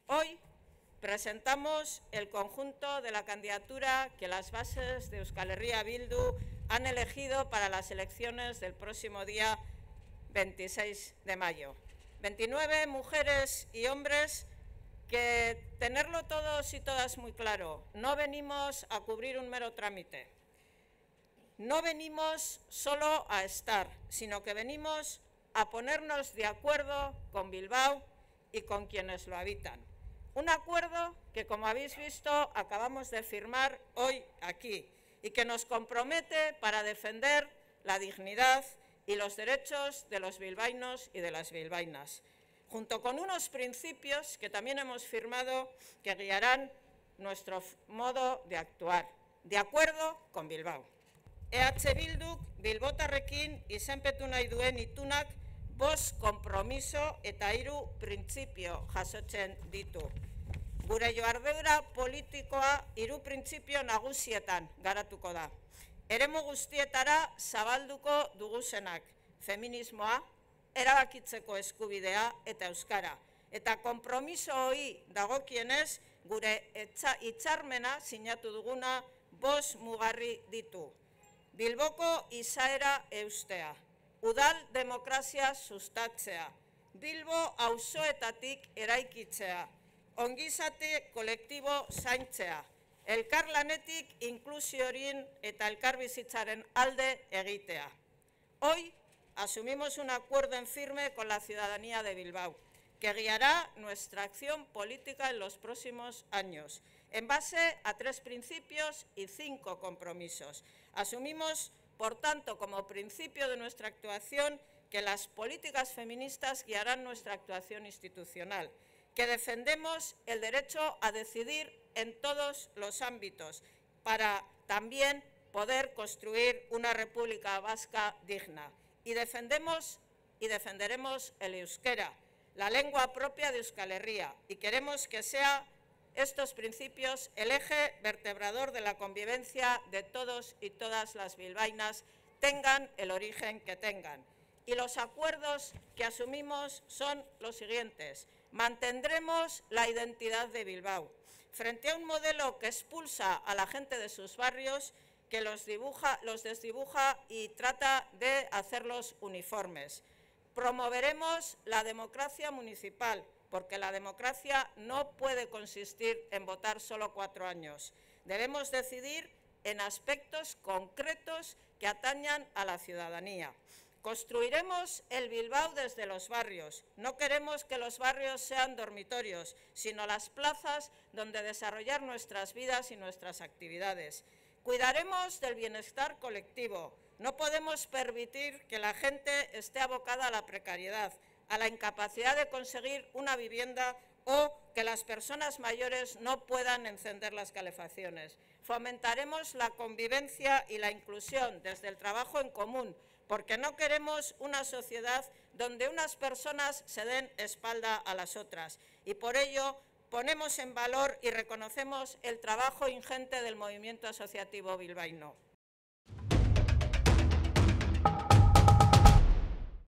Hoy presentamos el conjunto de la candidatura que las bases de Euskal Herria Bildu han elegido para las elecciones del próximo día 26 de mayo. 29 mujeres y hombres que, tenerlo todos y todas muy claro, no venimos a cubrir un mero trámite. No venimos solo a estar, sino que venimos a ponernos de acuerdo con Bilbao y con quienes lo habitan. Un acuerdo que, como habéis visto, acabamos de firmar hoy aquí y que nos compromete para defender la dignidad y los derechos de los bilbaínos y de las bilbaínas, junto con unos principios que también hemos firmado que guiarán nuestro modo de actuar, de acuerdo con Bilbao. EH Bilduk Bilbotarrekin izenpetu nahi duen itunak 5 konpromiso eta 3 printzipio jasotzen ditu. Gure joardura politikoa 3 printzipio nagusietan garatuko da. Eremu guztietara zabalduko duguzenak: feminismoa, erabakitzeko eskubidea eta euskara. Eta konpromiso hori dagokienez, gure hitzarmena sinatu duguna 5 mugarri ditu. Bilboko izaera eustea, udal demokrazia sustatzea, Bilbo auzoetatik eraikitzea, ongizate kolektibo zaintzea, elkarlanetik inklusiorin eta elkarbizitzaren alde egitea. Hoy asumimos un acuerdo en firme con la ciudadanía de Bilbao, que guiará nuestra acción política en los próximos años, en base a 3 principios y 5 compromisos. Asumimos, por tanto, como principio de nuestra actuación, que las políticas feministas guiarán nuestra actuación institucional, que defendemos el derecho a decidir en todos los ámbitos para también poder construir una república vasca digna. Y defendemos y defenderemos el euskera, la lengua propia de Euskal Herria, y queremos que sea estos principios el eje vertebrador de la convivencia de todos y todas las bilbaínas, tengan el origen que tengan. Y los acuerdos que asumimos son los siguientes: mantendremos la identidad de Bilbao frente a un modelo que expulsa a la gente de sus barrios, que los desdibuja y trata de hacerlos uniformes. Promoveremos la democracia municipal, porque la democracia no puede consistir en votar solo 4 años. Debemos decidir en aspectos concretos que atañan a la ciudadanía. Construiremos el Bilbao desde los barrios. No queremos que los barrios sean dormitorios, sino las plazas donde desarrollar nuestras vidas y nuestras actividades. Cuidaremos del bienestar colectivo. No podemos permitir que la gente esté abocada a la precariedad, a la incapacidad de conseguir una vivienda o que las personas mayores no puedan encender las calefacciones. Fomentaremos la convivencia y la inclusión desde el trabajo en común, porque no queremos una sociedad donde unas personas se den espalda a las otras. Y por ello ponemos en valor y reconocemos el trabajo ingente del movimiento asociativo bilbaíno.